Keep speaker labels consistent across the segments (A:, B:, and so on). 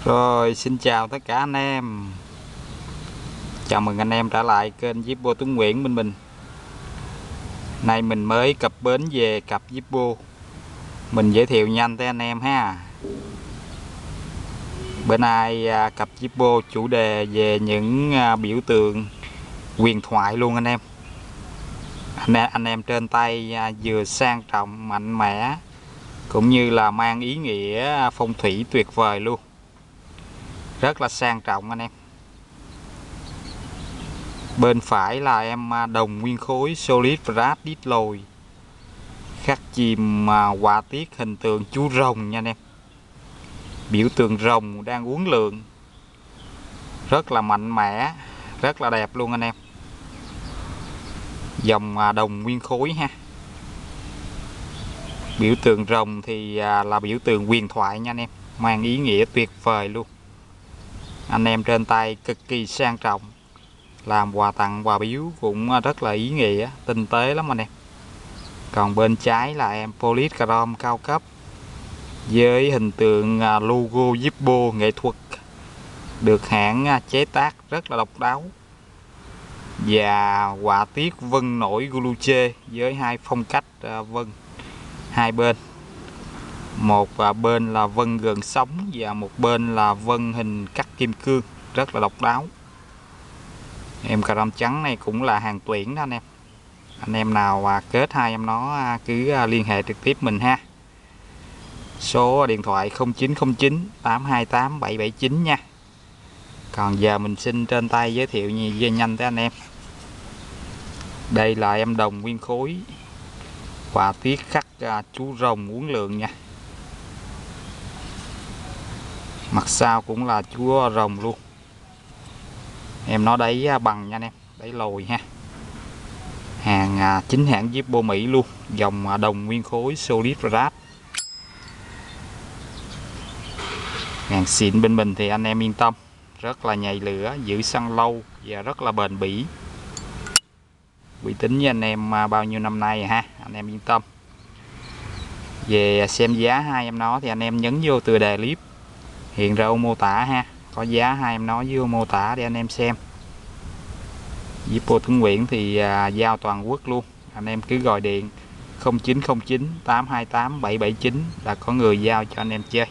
A: Rồi, xin chào tất cả anh em. Chào mừng anh em trở lại kênh Zippo Tuấn Nguyễn bên mình. Nay mình mới cập bến về cặp Zippo. Mình giới thiệu nhanh tới anh em ha. Bữa nay cặp Zippo chủ đề về những biểu tượng huyền thoại luôn anh em. Anh em trên tay vừa sang trọng, mạnh mẽ, cũng như là mang ý nghĩa phong thủy tuyệt vời luôn. Rất là sang trọng anh em. Bên phải là em đồng nguyên khối Solid Brass đít lồi, khắc chìm họa tiết hình tượng chú rồng nha anh em. Biểu tượng rồng đang uốn lượn, rất là mạnh mẽ, rất là đẹp luôn anh em. Dòng đồng nguyên khối ha. Biểu tượng rồng thì là biểu tượng huyền thoại nha anh em, mang ý nghĩa tuyệt vời luôn. Anh em trên tay cực kỳ sang trọng, làm quà tặng quà biếu cũng rất là ý nghĩa, tinh tế lắm anh em. Còn bên trái là em polish chrome cao cấp với hình tượng logo Zippo nghệ thuật, được hãng chế tác rất là độc đáo, và họa tiết vân nổi Guluche với hai phong cách vân hai bên. Một bên là vân gần sóng và một bên là vân hình cắt kim cương, rất là độc đáo. Em chrome trắng này cũng là hàng tuyển đó anh em. Anh em nào kết hai em nó cứ liên hệ trực tiếp mình ha. Số điện thoại 0909 828 779 nha. Còn giờ mình xin trên tay giới thiệu nhanh tới anh em. Đây là em đồng nguyên khối, họa tiết khắc chú rồng uốn lượn nha. Mặt sau cũng là chú rồng luôn. Em nó đáy bằng nha anh em, đáy lồi ha. Hàng chính hãng Zippo Mỹ luôn, dòng đồng nguyên khối Solid Brass. Hàng xịn bên mình thì anh em yên tâm, rất là nhạy lửa, giữ xăng lâu và rất là bền bỉ. Uy tín với anh em bao nhiêu năm nay ha, anh em yên tâm. Về xem giá hai em nó thì anh em nhấn vô tựa đề clip hiện ra ô mô tả ha, có giá hai em nó với ô mô tả để anh em xem. Zippo Tuấn Nguyễn thì giao toàn quốc luôn, anh em cứ gọi điện 0909 828 779 là có người giao cho anh em chơi.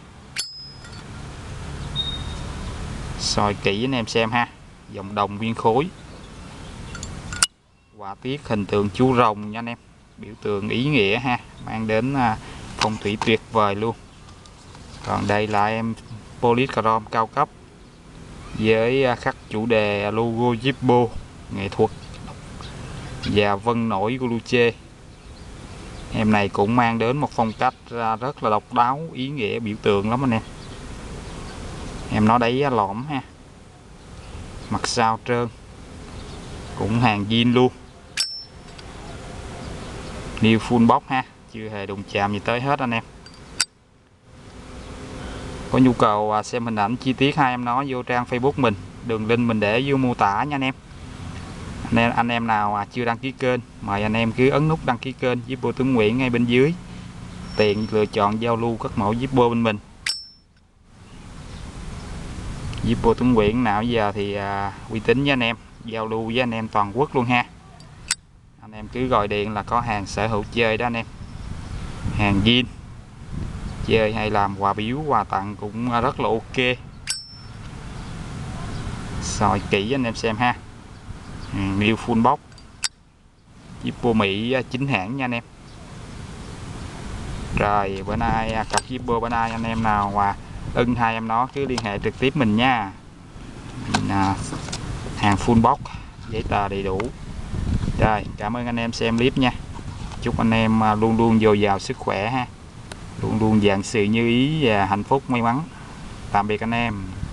A: Soi kỹ anh em xem ha. Dòng đồng nguyên khối, họa tiết hình tượng chú rồng nha anh em, biểu tượng ý nghĩa ha, mang đến phong thủy tuyệt vời luôn. Còn đây là em polish chrome cao cấp với khắc chủ đề logo Zippo nghệ thuật và vân nổi Guluche. Em này cũng mang đến một phong cách rất là độc đáo, ý nghĩa, biểu tượng lắm anh em. Em nó đáy lõm ha, mặt sau trơn, cũng hàng zin luôn, new full box ha, chưa hề đụng chạm gì tới hết anh em. Có nhu cầu xem hình ảnh chi tiết hai em nó vô trang Facebook mình, đường link mình để vô mô tả nha anh em. Anh em nào chưa đăng ký kênh, mời anh em cứ ấn nút đăng ký kênh Zippo Tuấn Nguyễn ngay bên dưới, tiện lựa chọn giao lưu các mẫu Zippo bên mình. Zippo Tuấn Nguyễn nào giờ thì uy tín với anh em, giao lưu với anh em toàn quốc luôn ha. Anh em cứ gọi điện là có hàng sở hữu chơi đó anh em, hàng zin chơi hay làm quà biếu quà tặng cũng rất là ok. Soi kỹ anh em xem ha. New full box Zippo Mỹ chính hãng nha anh em. Rồi bữa nay cặp Zippo bữa nay anh em nào ưng hai em nó cứ liên hệ trực tiếp mình nha. Hàng full box, giấy tờ đầy đủ. Rồi cảm ơn anh em xem clip nha. Chúc anh em luôn luôn dồi dào sức khỏe ha, luôn luôn vạn sự như ý và hạnh phúc may mắn. Tạm biệt anh em.